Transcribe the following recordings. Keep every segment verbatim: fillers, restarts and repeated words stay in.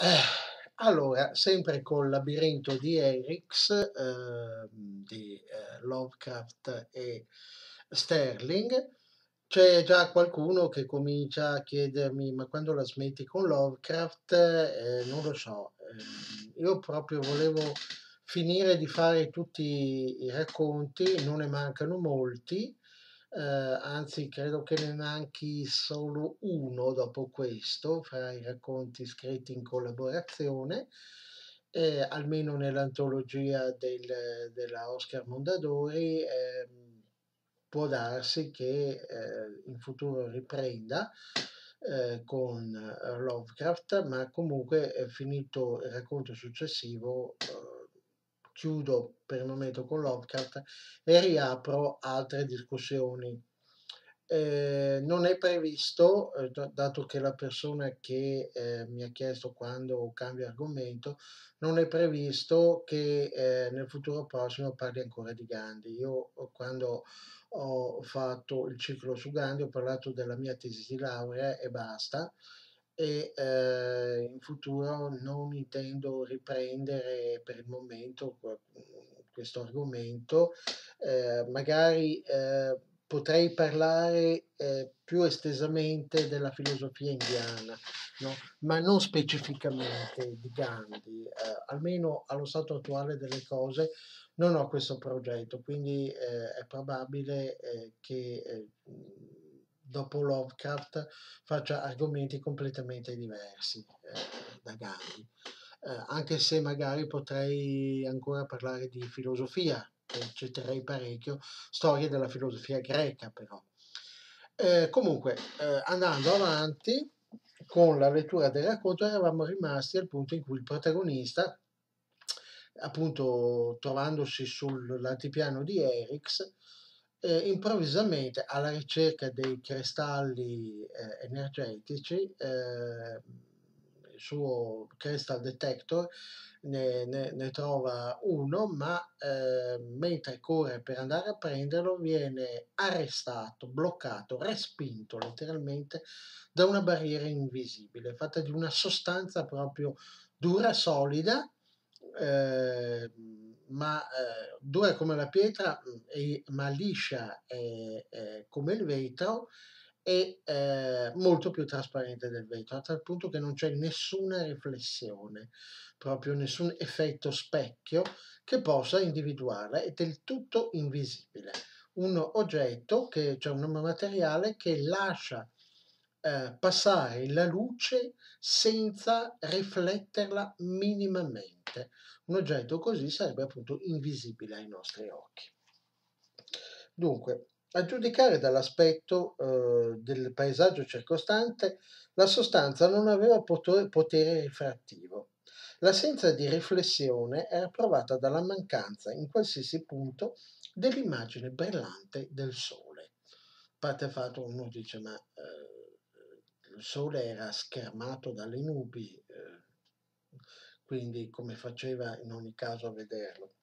Eh, allora, sempre col labirinto di Eriks, ehm, di eh, Lovecraft e Sterling, c'è già qualcuno che comincia a chiedermi: ma quando la smetti con Lovecraft? Eh, non lo so. Ehm, io proprio volevo finire di fare tutti i racconti, non ne mancano molti. Eh, anzi, credo che ne manchi solo uno dopo questo, fra i racconti scritti in collaborazione, eh, almeno nell'antologia del- della Oscar Mondadori. Ehm, può darsi che eh, in futuro riprenda eh, con eh, Lovecraft, ma comunque eh, finito il racconto successivo, eh, chiudo per il momento con Lovecraft e riapro altre discussioni. Eh, non è previsto, eh, da- dato che la persona che eh, mi ha chiesto quando cambio argomento, non è previsto che eh, nel futuro prossimo parli ancora di Gandhi. Io eh, quando ho fatto il ciclo su Gandhi ho parlato della mia tesi di laurea e basta. E eh, in futuro non intendo riprendere per il momento que- questo argomento. Eh, magari eh, potrei parlare eh, più estesamente della filosofia indiana, no? Ma non specificamente di Gandhi. Eh, almeno allo stato attuale delle cose non ho questo progetto, quindi eh, è probabile eh, che eh, dopo Lovecraft faccia argomenti completamente diversi eh, da Gandhi. Eh, anche se magari potrei ancora parlare di filosofia, che ci terrei parecchio, storia della filosofia greca però. Eh, comunque, eh, andando avanti con la lettura del racconto, eravamo rimasti al punto in cui il protagonista, appunto trovandosi sull'altipiano di Eriks, eh, improvvisamente alla ricerca dei cristalli eh, energetici, eh, il suo crystal detector ne, ne- ne trova uno, ma eh, mentre corre per andare a prenderlo viene arrestato, bloccato, respinto letteralmente da una barriera invisibile, fatta di una sostanza proprio dura, solida, eh, ma eh, dura come la pietra, mm, e- ma liscia eh, eh, come il vetro e eh, molto più trasparente del vetro, a tal punto che non c'è nessuna riflessione, proprio nessun effetto specchio che possa individuarla, è del tutto invisibile. Un oggetto, che, cioè un materiale che lascia eh, passare la luce senza rifletterla minimamente. Un oggetto così sarebbe appunto invisibile ai nostri occhi. Dunque, a giudicare dall'aspetto eh, del paesaggio circostante, la sostanza non aveva poto- potere rifrattivo. L'assenza di riflessione era provata dalla mancanza in qualsiasi punto dell'immagine brillante del sole. A parte il fatto uno dice, ma eh, il sole era schermato dalle nubi, eh, quindi come faceva in ogni caso a vederlo?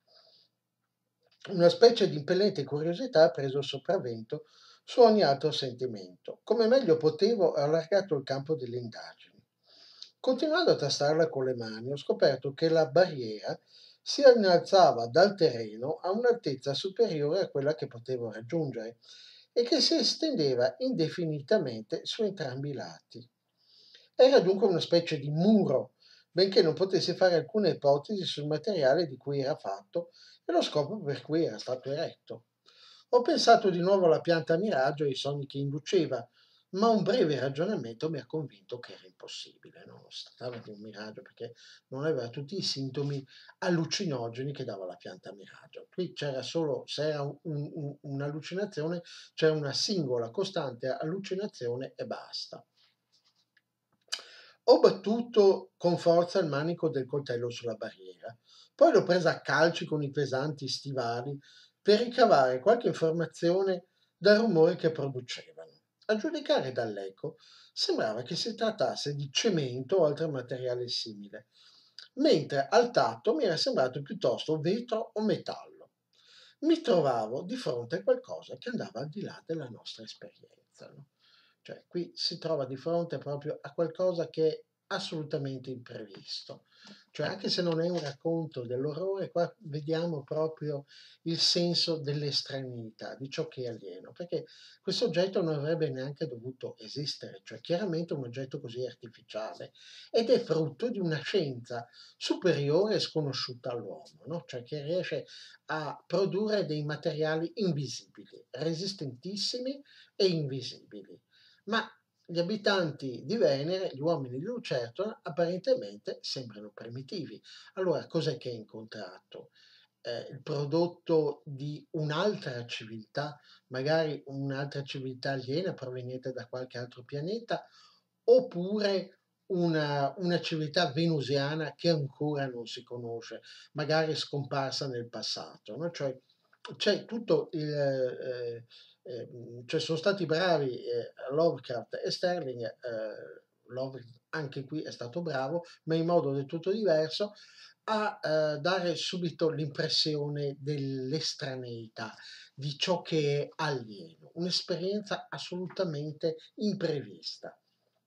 Una specie di impellente curiosità ha preso il sopravvento su ogni altro sentimento. Come meglio potevo, ho allargato il campo delle indagini. Continuando a tastarla con le mani, ho scoperto che la barriera si innalzava dal terreno a un'altezza superiore a quella che potevo raggiungere e che si estendeva indefinitamente su entrambi i lati. Era dunque una specie di muro, benché non potessi fare alcuna ipotesi sul materiale di cui era fatto e lo scopo per cui era stato eretto. Ho pensato di nuovo alla pianta a miraggio e ai sogni che induceva, ma un breve ragionamento mi ha convinto che era impossibile, no? Non si trattava di un miraggio perché non aveva tutti i sintomi allucinogeni che dava la pianta a miraggio. Qui c'era solo, se era un- un- un'allucinazione, c'era una singola costante allucinazione e basta. Ho battuto con forza il manico del coltello sulla barriera, poi l'ho presa a calci con i pesanti stivali per ricavare qualche informazione dal rumore che producevano. A giudicare dall'eco, sembrava che si trattasse di cemento o altro materiale simile, mentre al tatto mi era sembrato piuttosto vetro o metallo. Mi trovavo di fronte a qualcosa che andava al di là della nostra esperienza, no? Cioè, qui si trova di fronte proprio a qualcosa che assolutamente imprevisto. Cioè, anche se non è un racconto dell'orrore, qua vediamo proprio il senso dell'estraneità, di ciò che è alieno, perché questo oggetto non avrebbe neanche dovuto esistere, cioè chiaramente un oggetto così artificiale, ed è frutto di una scienza superiore e sconosciuta all'uomo, no? Cioè che riesce a produrre dei materiali invisibili, resistentissimi e invisibili. Ma gli abitanti di Venere, gli uomini di Lucertola, apparentemente sembrano primitivi. Allora, cos'è che ha incontrato? Eh, il prodotto di un'altra civiltà, magari un'altra civiltà aliena proveniente da qualche altro pianeta, oppure una, una civiltà venusiana che ancora non si conosce, magari scomparsa nel passato, no? Cioè, c'è tutto il... Eh, eh, cioè sono stati bravi eh, Lovecraft e Sterling, eh, Lovecraft anche qui è stato bravo, ma in modo del tutto diverso, a eh, dare subito l'impressione dell'estraneità, di ciò che è alieno, un'esperienza assolutamente imprevista.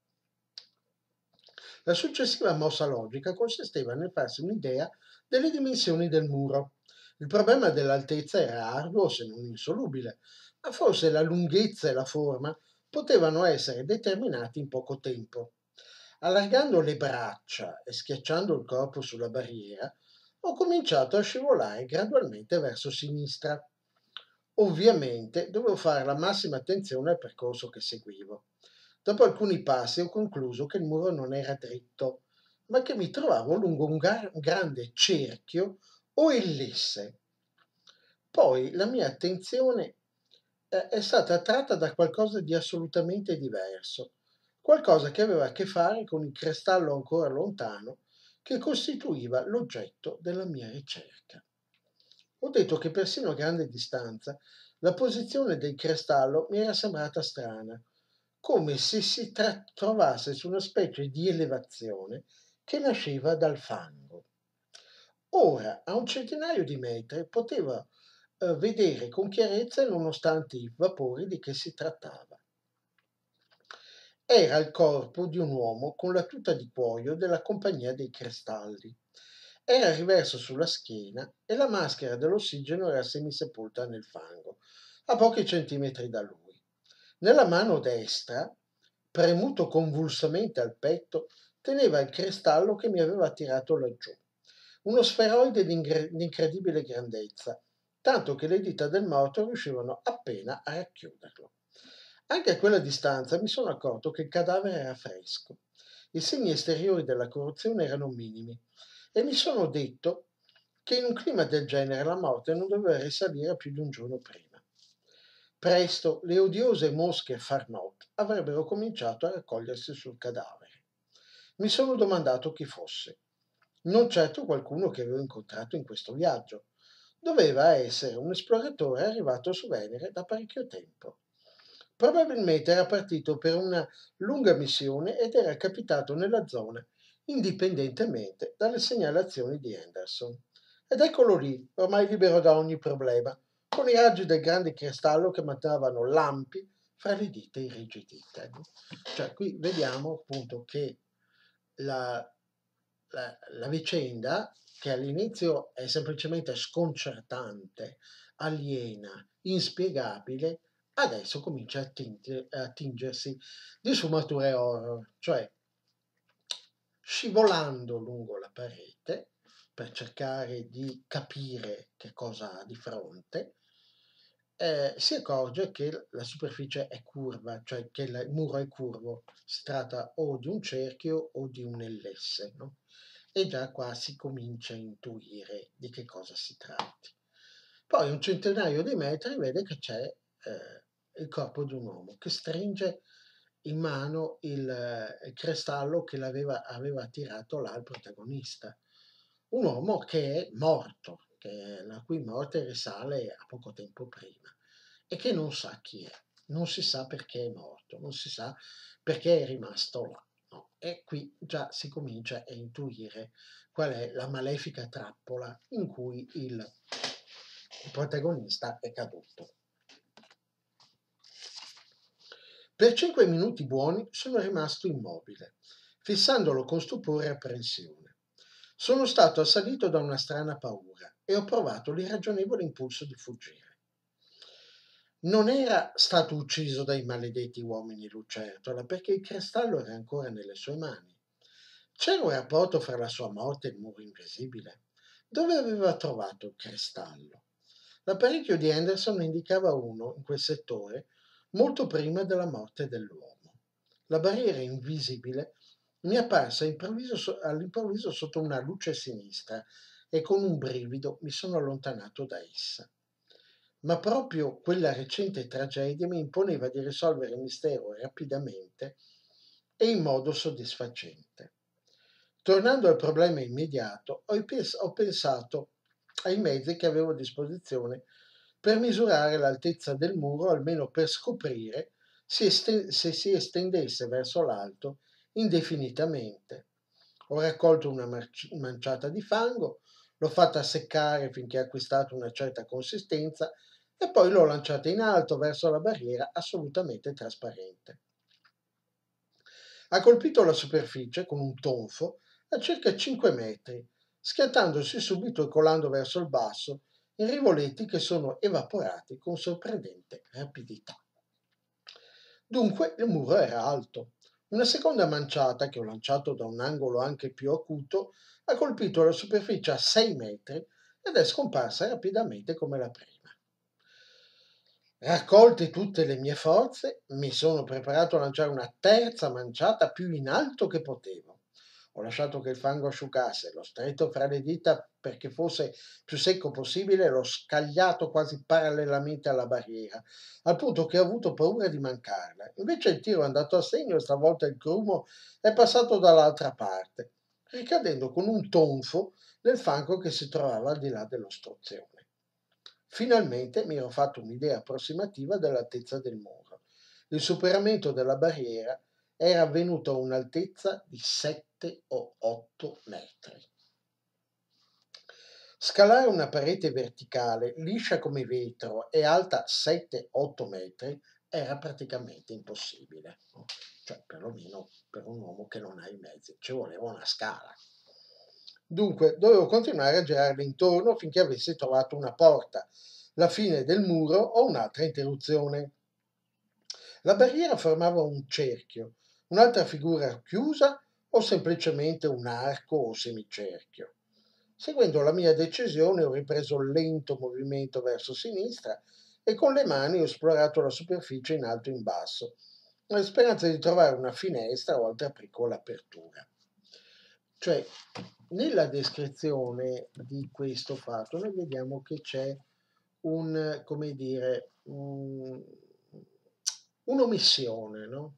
La successiva mossa logica consisteva nel farsi un'idea delle dimensioni del muro. Il problema dell'altezza era arduo se non insolubile, ma forse la lunghezza e la forma potevano essere determinati in poco tempo. Allargando le braccia e schiacciando il corpo sulla barriera, ho cominciato a scivolare gradualmente verso sinistra. Ovviamente dovevo fare la massima attenzione al percorso che seguivo. Dopo alcuni passi ho concluso che il muro non era dritto, ma che mi trovavo lungo un, gar- un grande cerchio o ellisse. Poi la mia attenzione eh, è stata attratta da qualcosa di assolutamente diverso, qualcosa che aveva a che fare con il cristallo ancora lontano che costituiva l'oggetto della mia ricerca. Ho detto che persino a grande distanza la posizione del cristallo mi era sembrata strana, come se si tra- trovasse su una specie di elevazione che nasceva dal fango. Ora, a un centinaio di metri, potevo eh, vedere con chiarezza nonostante i vapori di che si trattava. Era il corpo di un uomo con la tuta di cuoio della Compagnia dei Cristalli. Era riverso sulla schiena e la maschera dell'ossigeno era semisepolta nel fango, a pochi centimetri da lui. Nella mano destra, premuto convulsamente al petto, teneva il cristallo che mi aveva tirato laggiù. Uno sferoide di incredibile grandezza, tanto che le dita del morto riuscivano appena a racchiuderlo. Anche a quella distanza mi sono accorto che il cadavere era fresco. I segni esteriori della corruzione erano minimi e mi sono detto che in un clima del genere la morte non doveva risalire a più di un giorno prima. Presto le odiose mosche Farnot avrebbero cominciato a raccogliersi sul cadavere. Mi sono domandato chi fosse. Non certo qualcuno che avevo incontrato in questo viaggio. Doveva essere un esploratore arrivato su Venere da parecchio tempo. Probabilmente era partito per una lunga missione ed era capitato nella zona indipendentemente dalle segnalazioni di Henderson. Ed eccolo lì, ormai libero da ogni problema, con i raggi del grande cristallo che mandavano lampi fra le dita irrigidite. Cioè, qui vediamo appunto che la, la, la vicenda, che all'inizio è semplicemente sconcertante, aliena, inspiegabile, adesso comincia a, tinge, a tingersi di sfumature horror, cioè scivolando lungo la parete per cercare di capire che cosa ha di fronte, eh, si accorge che la superficie è curva, cioè che il muro è curvo, si tratta o di un cerchio o di un ellesse, no? E già qua si comincia a intuire di che cosa si tratti. Poi a un centinaio di metri vede che c'è eh, il corpo di un uomo che stringe in mano il, eh, il cristallo che l'aveva aveva tirato là il protagonista. Un uomo che è morto, che, la cui morte risale a poco tempo prima e che non sa chi è, non si sa perché è morto, non si sa perché è rimasto là. No? E qui già si comincia a intuire qual è la malefica trappola in cui il, il protagonista è caduto. Per cinque minuti buoni sono rimasto immobile, fissandolo con stupore e apprensione. Sono stato assalito da una strana paura e ho provato l'irragionevole impulso di fuggire. Non era stato ucciso dai maledetti uomini lucertola, perché il cristallo era ancora nelle sue mani. C'era un rapporto fra la sua morte e il muro invisibile. Dove aveva trovato il cristallo? L'apparecchio di Henderson indicava uno, in quel settore, molto prima della morte dell'uomo. La barriera invisibile mi è apparsa improvviso- all'improvviso sotto una luce sinistra e con un brivido mi sono allontanato da essa. Ma proprio quella recente tragedia mi imponeva di risolvere il mistero rapidamente e in modo soddisfacente. Tornando al problema immediato, ho pens- ho pensato ai mezzi che avevo a disposizione per misurare l'altezza del muro, almeno per scoprire se, este- se si estendesse verso l'alto indefinitamente. Ho raccolto una marci- manciata di fango, l'ho fatta seccare finché ha acquistato una certa consistenza e poi l'ho lanciata in alto verso la barriera assolutamente trasparente. Ha colpito la superficie con un tonfo a circa cinque metri, schiantandosi subito e colando verso il basso in rivoletti che sono evaporati con sorprendente rapidità. Dunque il muro era alto. Una seconda manciata, che ho lanciato da un angolo anche più acuto, ha colpito la superficie a sei metri ed è scomparsa rapidamente come la prima. Raccolte tutte le mie forze, mi sono preparato a lanciare una terza manciata più in alto che potevo. Ho lasciato che il fango asciugasse, l'ho stretto fra le dita perché fosse più secco possibile e l'ho scagliato quasi parallelamente alla barriera, al punto che ho avuto paura di mancarla. Invece il tiro è andato a segno e stavolta il grumo è passato dall'altra parte, ricadendo con un tonfo nel fango che si trovava al di là dell'ostruzione. Finalmente mi ero fatto un'idea approssimativa dell'altezza del muro. Il superamento della barriera era avvenuto a un'altezza di sette o otto metri. Scalare una parete verticale, liscia come vetro e alta sette otto metri era praticamente impossibile, no? Cioè perlomeno per un uomo che non ha i mezzi, ci voleva una scala. Dunque dovevo continuare a girarle intorno finché avessi trovato una porta, la fine del muro o un'altra interruzione. La barriera formava un cerchio, un'altra figura chiusa o semplicemente un arco o semicerchio. Seguendo la mia decisione ho ripreso il lento movimento verso sinistra e con le mani ho esplorato la superficie in alto e in basso, nella speranza di trovare una finestra o altra piccola apertura. Cioè, nella descrizione di questo fatto noi vediamo che c'è un, come dire, un- un'omissione, no?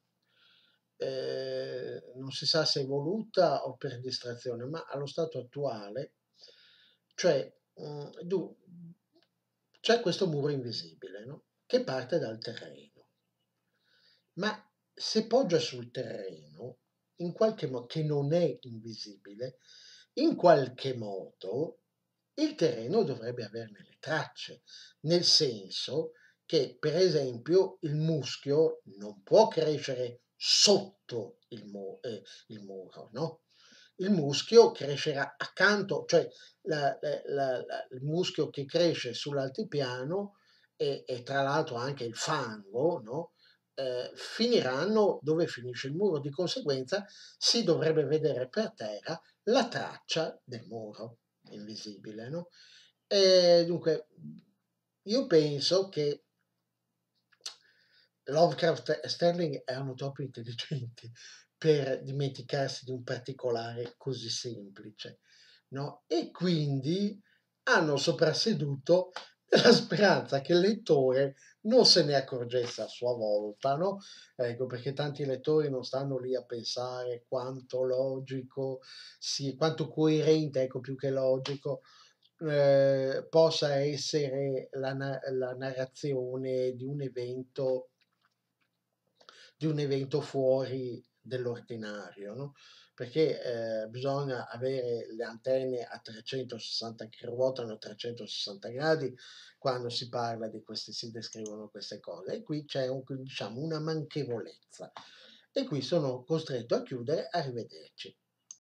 Eh, non si sa se è voluta o per distrazione, ma allo stato attuale, cioè, mm, du- c'è questo muro invisibile, no? Che parte dal terreno, ma se poggia sul terreno, in qualche modo, che non è invisibile, in qualche modo il terreno dovrebbe averne le tracce, nel senso che, per esempio, il muschio non può crescere sotto il, mu- eh, il muro, no? Il muschio crescerà accanto, cioè la- la- la- la- il muschio che cresce sull'altipiano e, e tra l'altro anche il fango, no? Eh, finiranno dove finisce il muro. Di conseguenza si dovrebbe vedere per terra la traccia del muro invisibile, no? E dunque, io penso che Lovecraft e Sterling erano troppo intelligenti per dimenticarsi di un particolare così semplice, no? E quindi hanno soprasseduto nella speranza che il lettore non se ne accorgesse a sua volta, no? Ecco, perché tanti lettori non stanno lì a pensare quanto logico, sì, quanto coerente, ecco, più che logico, eh, possa essere la, na- la narrazione di un evento di un evento fuori dell'ordinario, no? Perché eh, bisogna avere le antenne a trecentosessanta, che ruotano a trecentosessanta gradi quando si parla di queste, si descrivono queste cose. E qui c'è un- diciamo, una manchevolezza. e qui sono costretto a chiudere, arrivederci.